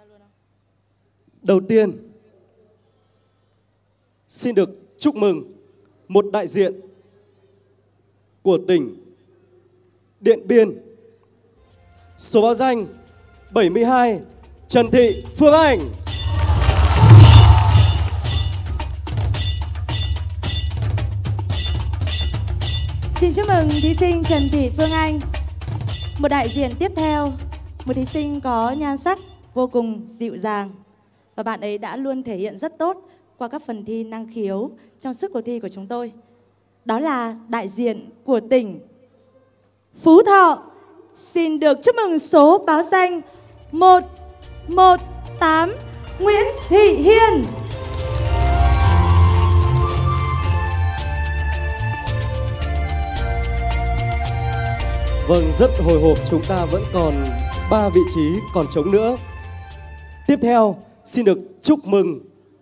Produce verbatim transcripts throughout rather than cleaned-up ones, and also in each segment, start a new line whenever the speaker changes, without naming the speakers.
Đầu tiên, xin được chúc mừng một đại diện của tỉnh Điện Biên, số báo danh bảy mươi hai, Trần Thị Phương Anh.
Xin chúc mừng thí sinh Trần Thị Phương Anh. Một đại diện tiếp theo, một thí sinh có nhan sắc vô cùng dịu dàng. Và bạn ấy đã luôn thể hiện rất tốt qua các phần thi năng khiếu trong suốt cuộc thi của chúng tôi. Đó là đại diện của tỉnh Phú Thọ. Xin được chúc mừng số báo danh một một tám, Nguyễn Thị Hiên.
Vâng, rất hồi hộp, chúng ta vẫn còn ba vị trí còn trống nữa. Tiếp theo, xin được chúc mừng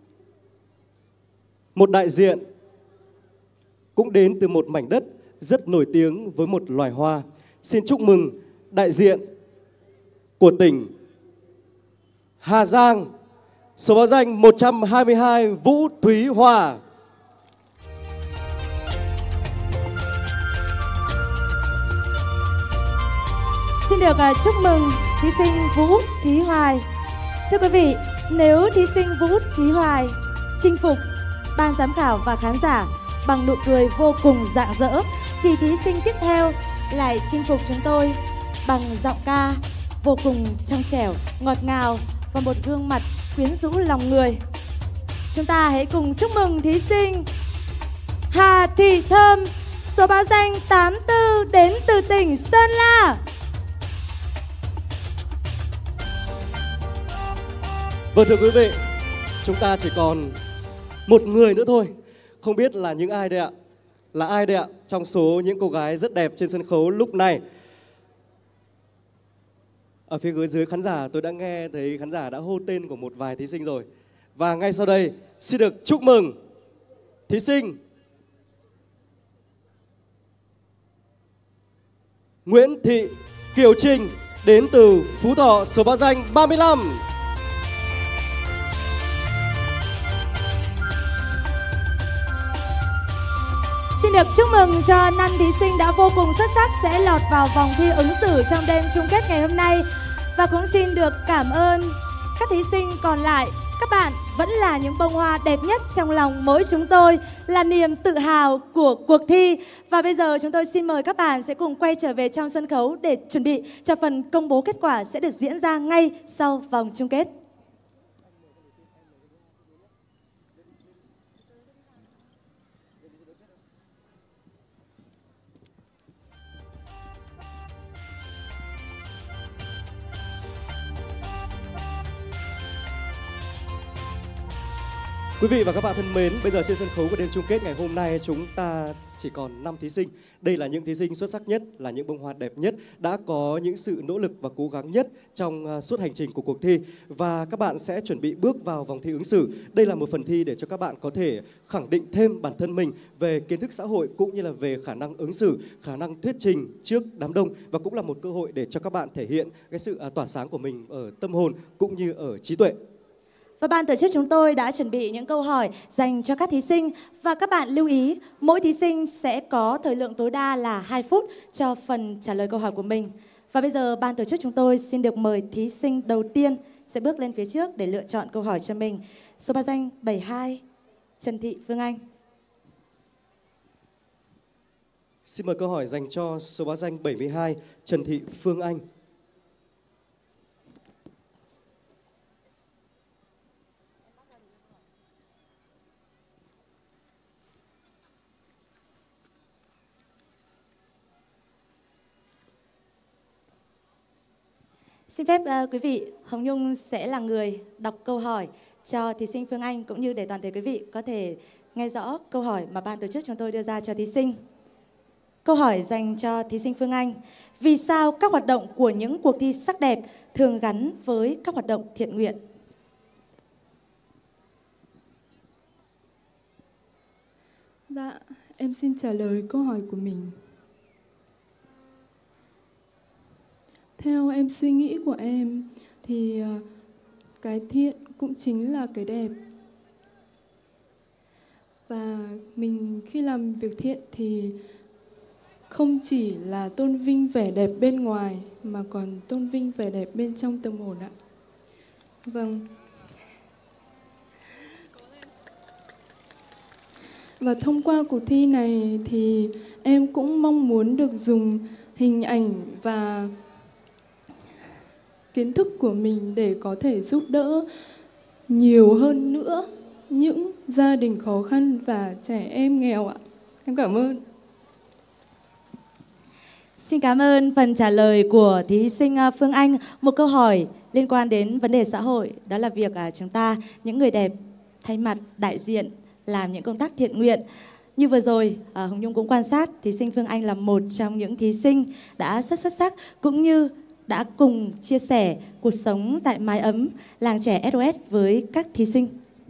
một đại diện cũng đến từ một mảnh đất rất nổi tiếng với một loài hoa. Xin chúc mừng đại diện của tỉnh Hà Giang, số báo danh một trăm hai mươi hai, Vũ Thúy Hòa.
Xin được uh, chúc mừng thí sinh Vũ Thúy Hoài. Thưa quý vị, nếu thí sinh Vũ Thúy Hoài chinh phục ban giám khảo và khán giả bằng nụ cười vô cùng rạng rỡ, thì thí sinh tiếp theo lại chinh phục chúng tôi bằng giọng ca vô cùng trong trẻo, ngọt ngào và một gương mặt quyến rũ lòng người. Chúng ta hãy cùng chúc mừng thí sinh Hà Thị Thơm, số báo danh tám tư, đến từ tỉnh Sơn La.
Vâng, thưa quý vị, chúng ta chỉ còn một người nữa thôi. Không biết là những ai đây ạ? Là ai đây ạ? Trong số những cô gái rất đẹp trên sân khấu lúc này. Ở phía dưới dưới khán giả, tôi đã nghe thấy khán giả đã hô tên của một vài thí sinh rồi. Và ngay sau đây, xin được chúc mừng thí sinh Nguyễn Thị Kiều Trinh, đến từ Phú Thọ, số báo danh ba mươi lăm.
Xin được chúc mừng cho năm thí sinh đã vô cùng xuất sắc sẽ lọt vào vòng thi ứng xử trong đêm chung kết ngày hôm nay. Và cũng xin được cảm ơn các thí sinh còn lại. Các bạn vẫn là những bông hoa đẹp nhất trong lòng mỗi chúng tôi, là niềm tự hào của cuộc thi. Và bây giờ chúng tôi xin mời các bạn sẽ cùng quay trở về trong sân khấu để chuẩn bị cho phần công bố kết quả sẽ được diễn ra ngay sau vòng chung kết.
Quý vị và các bạn thân mến, bây giờ trên sân khấu của đêm chung kết ngày hôm nay chúng ta chỉ còn năm thí sinh. Đây là những thí sinh xuất sắc nhất, là những bông hoa đẹp nhất, đã có những sự nỗ lực và cố gắng nhất trong suốt hành trình của cuộc thi. Và các bạn sẽ chuẩn bị bước vào vòng thi ứng xử. Đây là một phần thi để cho các bạn có thể khẳng định thêm bản thân mình về kiến thức xã hội cũng như là về khả năng ứng xử, khả năng thuyết trình trước đám đông. Và cũng là một cơ hội để cho các bạn thể hiện cái sự tỏa sáng của mình ở tâm hồn cũng như ở trí tuệ.
Và ban tổ chức chúng tôi đã chuẩn bị những câu hỏi dành cho các thí sinh. Và các bạn lưu ý, mỗi thí sinh sẽ có thời lượng tối đa là hai phút cho phần trả lời câu hỏi của mình. Và bây giờ ban tổ chức chúng tôi xin được mời thí sinh đầu tiên sẽ bước lên phía trước để lựa chọn câu hỏi cho mình. Số báo danh bảy mươi hai, Trần Thị Phương Anh.
Xin mời câu hỏi dành cho số báo danh bảy mươi hai, Trần Thị Phương Anh.
Xin phép uh, quý vị, Hồng Nhung sẽ là người đọc câu hỏi cho thí sinh Phương Anh cũng như để toàn thể quý vị có thể nghe rõ câu hỏi mà ban tổ chức chúng tôi đưa ra cho thí sinh. Câu hỏi dành cho thí sinh Phương Anh. Vì sao các hoạt động của những cuộc thi sắc đẹp thường gắn với các hoạt động thiện nguyện?
Dạ, em xin trả lời câu hỏi của mình. Theo em suy nghĩ của em thì cái thiện cũng chính là cái đẹp. Và mình khi làm việc thiện thì không chỉ là tôn vinh vẻ đẹp bên ngoài mà còn tôn vinh vẻ đẹp bên trong tâm hồn ạ. Vâng. Và thông qua cuộc thi này thì em cũng mong muốn được dùng hình ảnh và kiến thức của mình để có thể giúp đỡ nhiều hơn nữa những gia đình khó khăn và trẻ em nghèo ạ. Em cảm ơn.
Xin cảm ơn phần trả lời của thí sinh Phương Anh. Một câu hỏi liên quan đến vấn đề xã hội, đó là việc chúng ta, những người đẹp, thay mặt đại diện làm những công tác thiện nguyện. Như vừa rồi, Hồng Nhung cũng quan sát, thí sinh Phương Anh là một trong những thí sinh đã rất xuất sắc, cũng như đã cùng chia sẻ cuộc sống tại mái ấm làng trẻ ét ô ét với các thí sinh.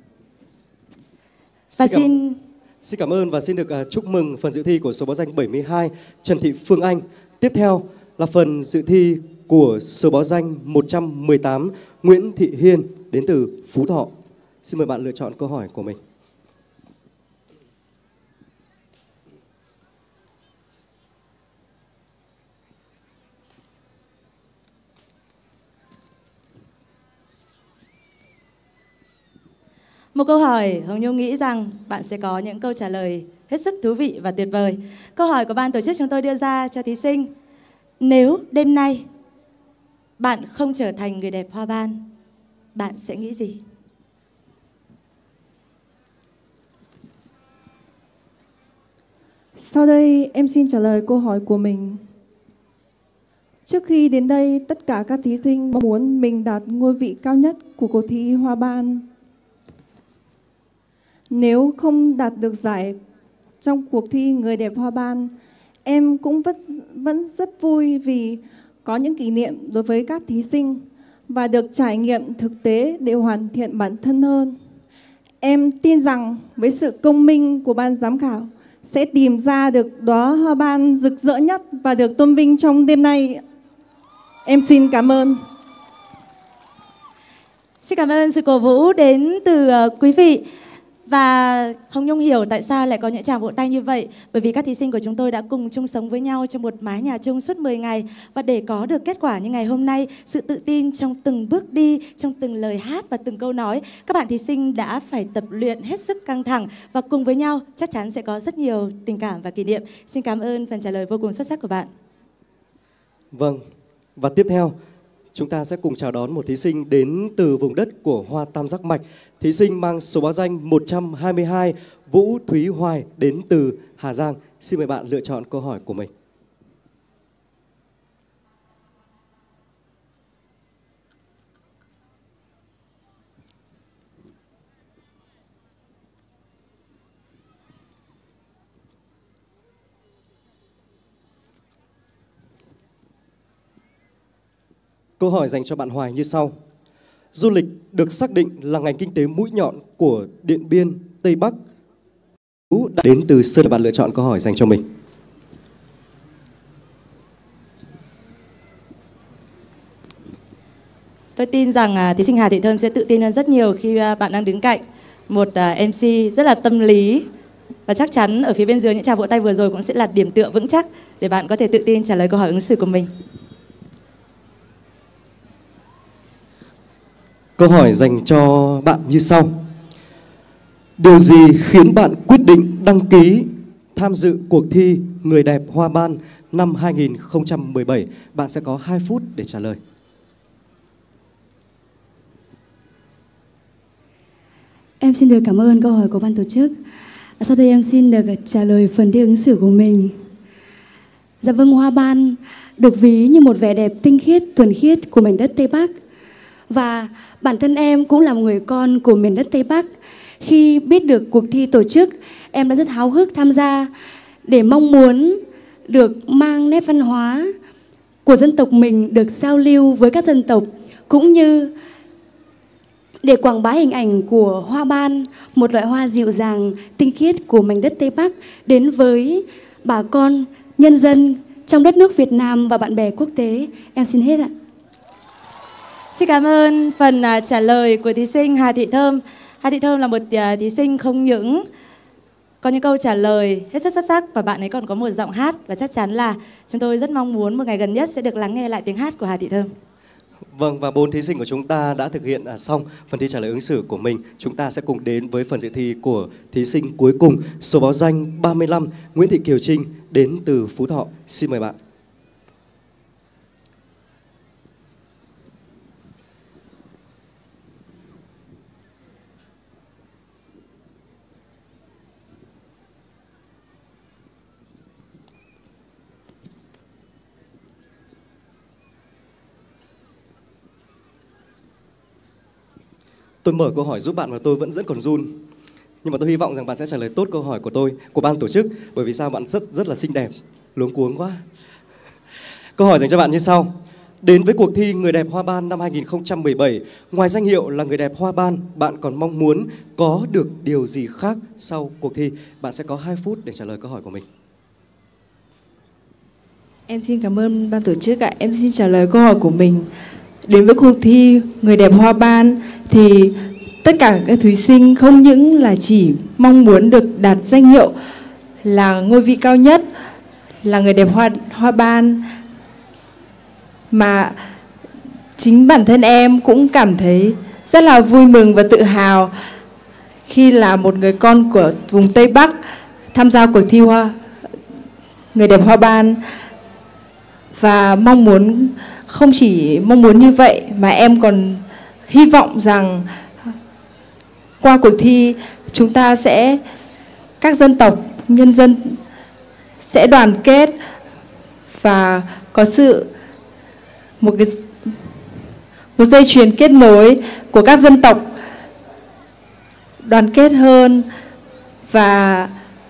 Và
xin, cảm,
xin...
xin cảm ơn và xin được uh, chúc mừng phần dự thi của số báo danh bảy mươi hai Trần Thị Phương Anh. Tiếp theo là phần dự thi của số báo danh một trăm mười tám Nguyễn Thị Hiên đến từ Phú Thọ. Xin mời bạn lựa chọn câu hỏi của mình.
Một câu hỏi Hồng Nhung nghĩ rằng bạn sẽ có những câu trả lời hết sức thú vị và tuyệt vời. Câu hỏi của ban tổ chức chúng tôi đưa ra cho thí sinh: nếu đêm nay bạn không trở thành người đẹp hoa ban, bạn sẽ nghĩ gì?
Sau đây em xin trả lời câu hỏi của mình. Trước khi đến đây, tất cả các thí sinh mong muốn mình đạt ngôi vị cao nhất của cuộc thi hoa ban. Nếu không đạt được giải trong cuộc thi người đẹp hoa ban, em cũng vẫn, vẫn rất vui vì có những kỷ niệm đối với các thí sinh và được trải nghiệm thực tế để hoàn thiện bản thân hơn. Em tin rằng với sự công minh của ban giám khảo sẽ tìm ra được đóa hoa ban rực rỡ nhất và được tôn vinh trong đêm nay. Em xin cảm ơn.
Xin cảm ơn sự cổ vũ đến từ uh, quý vị. Và Hồng Nhung hiểu tại sao lại có những tràng vỗ tay như vậy. Bởi vì các thí sinh của chúng tôi đã cùng chung sống với nhau trong một mái nhà chung suốt mười ngày. Và để có được kết quả như ngày hôm nay, sự tự tin trong từng bước đi, trong từng lời hát và từng câu nói, các bạn thí sinh đã phải tập luyện hết sức căng thẳng. Và cùng với nhau chắc chắn sẽ có rất nhiều tình cảm và kỷ niệm. Xin cảm ơn phần trả lời vô cùng xuất sắc của bạn.
Vâng, và tiếp theo chúng ta sẽ cùng chào đón một thí sinh đến từ vùng đất của hoa tam giác mạch. Thí sinh mang số báo danh một trăm hai mươi hai Vũ Thúy Hoài đến từ Hà Giang. Xin mời bạn lựa chọn câu hỏi của mình. Câu hỏi dành cho bạn Hoài như sau. Du lịch được xác định là ngành kinh tế mũi nhọn của Điện Biên, Tây Bắc. Đến từ Sơn, bạn lựa chọn câu hỏi dành cho mình.
Tôi tin rằng thí sinh Hà Thị Thơm sẽ tự tin hơn rất nhiều khi bạn đang đứng cạnh một em xê rất là tâm lý. Và chắc chắn ở phía bên dưới những tràng vỗ tay vừa rồi cũng sẽ là điểm tựa vững chắc để bạn có thể tự tin trả lời câu hỏi ứng xử của mình.
Câu hỏi dành cho bạn như sau. Điều gì khiến bạn quyết định đăng ký tham dự cuộc thi Người đẹp Hoa ban năm hai nghìn không trăm mười bảy? Bạn sẽ có hai phút để trả lời.
Em xin được cảm ơn câu hỏi của ban tổ chức. Sau đây em xin được trả lời phần thi ứng xử của mình. Dạ vâng, hoa ban được ví như một vẻ đẹp tinh khiết, thuần khiết của mảnh đất Tây Bắc. Và bản thân em cũng là một người con của miền đất Tây Bắc. Khi biết được cuộc thi tổ chức, em đã rất háo hức tham gia để mong muốn được mang nét văn hóa của dân tộc mình được giao lưu với các dân tộc, cũng như để quảng bá hình ảnh của hoa ban, một loại hoa dịu dàng, tinh khiết của mảnh đất Tây Bắc đến với bà con, nhân dân trong đất nước Việt Nam và bạn bè quốc tế. Em xin hết ạ.
Xin cảm ơn phần uh, trả lời của thí sinh Hà Thị Thơm. Hà Thị Thơm là một uh, thí sinh không những có những câu trả lời hết sức xuất sắc và bạn ấy còn có một giọng hát, và chắc chắn là chúng tôi rất mong muốn một ngày gần nhất sẽ được lắng nghe lại tiếng hát của Hà Thị Thơm.
Vâng, và bốn thí sinh của chúng ta đã thực hiện à, xong phần thi trả lời ứng xử của mình. Chúng ta sẽ cùng đến với phần dự thi của thí sinh cuối cùng, số báo danh ba mươi lăm, Nguyễn Thị Kiều Trinh đến từ Phú Thọ. Xin mời bạn. Tôi mở câu hỏi giúp bạn và tôi vẫn rất còn run. Nhưng mà tôi hy vọng rằng bạn sẽ trả lời tốt câu hỏi của tôi, của ban tổ chức. Bởi vì sao? Bạn rất rất là xinh đẹp. Luống cuống quá. Câu hỏi dành cho bạn như sau. Đến với cuộc thi Người đẹp Hoa Ban năm hai nghìn không trăm mười bảy, ngoài danh hiệu là người đẹp Hoa Ban, bạn còn mong muốn có được điều gì khác sau cuộc thi? Bạn sẽ có hai phút để trả lời câu hỏi của mình.
Em xin cảm ơn ban tổ chức ạ. Em xin trả lời câu hỏi của mình. Đến với cuộc thi Người đẹp Hoa Ban thì tất cả các thí sinh không những là chỉ mong muốn được đạt danh hiệu là ngôi vị cao nhất, là người đẹp Hoa, Hoa Ban, mà chính bản thân em cũng cảm thấy rất là vui mừng và tự hào khi là một người con của vùng Tây Bắc tham gia cuộc thi Hoa Người đẹp Hoa Ban. Và mong muốn, không chỉ mong muốn như vậy mà em còn hy vọng rằng qua cuộc thi chúng ta sẽ, các dân tộc, nhân dân sẽ đoàn kết và có sự một cái một dây chuyền kết nối của các dân tộc đoàn kết hơn. Và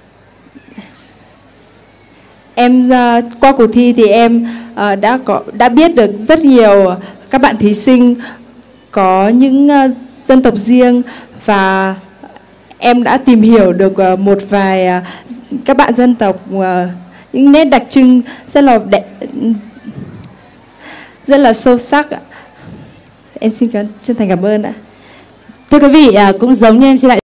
em uh, qua cuộc thi thì em uh, đã có đã biết được rất nhiều các bạn thí sinh có những uh, dân tộc riêng, và em đã tìm hiểu được uh, một vài uh, các bạn dân tộc uh, những nét đặc trưng rất là đẹp, rất là sâu sắc. Em xin chân thành cảm ơn ạ.
Thưa quý vị, cũng giống như em xin lại